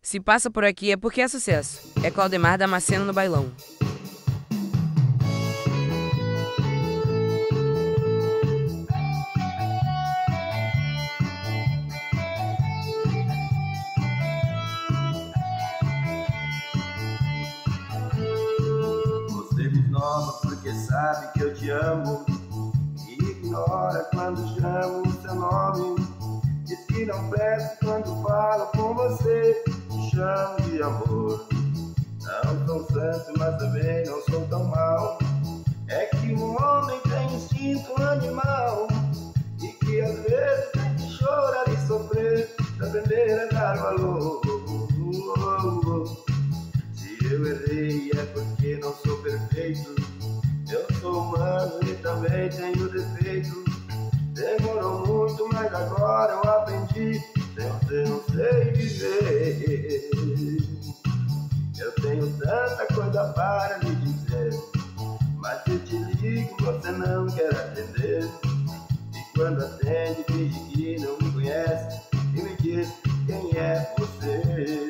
Se passa por aqui é porque é sucesso. É Claudemar Damasceno no bailão. Você me ignora porque sabe que eu te amo, e ignora quando chamo seu nome. Diz que não presta quando falo com você, te chamo de amor. Não sou santo, mas também não sou tão mal. É que um homem tem instinto animal, e que às vezes tem que chorar e sofrer pra aprender a dar valor. Se eu errei é porque não sou perfeito. Eu sou humano e também tenho defeitos. Demorou muito, mas agora eu aprendi. Sem você não sei viver. Eu tenho tanta coisa para lhe dizer, mas se te ligo você não quer atender. E quando atende finge que não me conhece e me diz quem é você.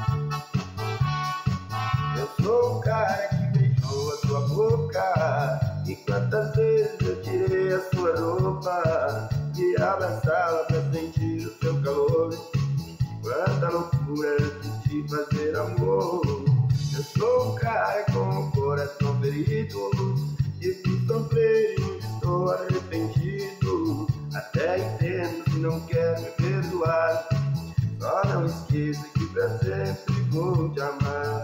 Eu sou o cara que beijou a sua boca, e quantas vezes eu tirei a sua roupa e abraçava pra sentir o seu calor. Quanta loucura antes de fazer amor. Eu sou o cara com o coração ferido, e que sofrer e estou arrependido. Até entendo que não quer me perdoar, só não esqueça que pra sempre vou te amar.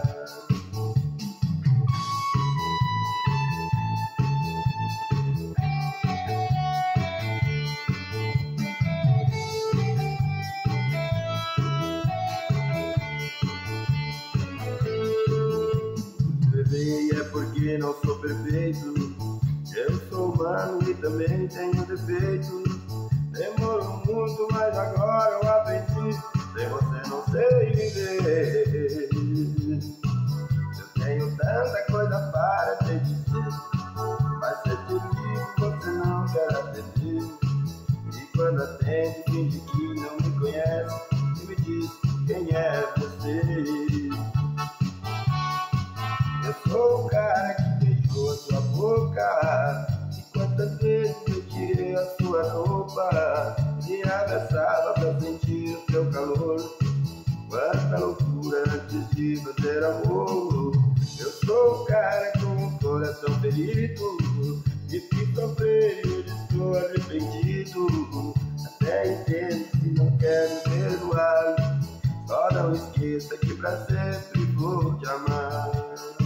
É porque não sou perfeito. Eu sou humano e também tenho defeitos. Demorou muito, mas agora eu aprendi. Sem você não sei viver. Eu tenho tanta coisa para te dizer, mas se eu te ligo você não quer atender. E quando atende finge que não me conhece e me diz quem é você. Eu sou o cara que beijou a sua boca, e quantas vezes eu tirei a sua roupa e abraçava pra sentir o seu calor. Quanta loucura antes de fazer amor. Eu sou o cara com o coração ferido, e que sofrer e hoje estou arrependido. Até entendo que não quer me perdoar, só não esqueça que pra sempre vou te amar.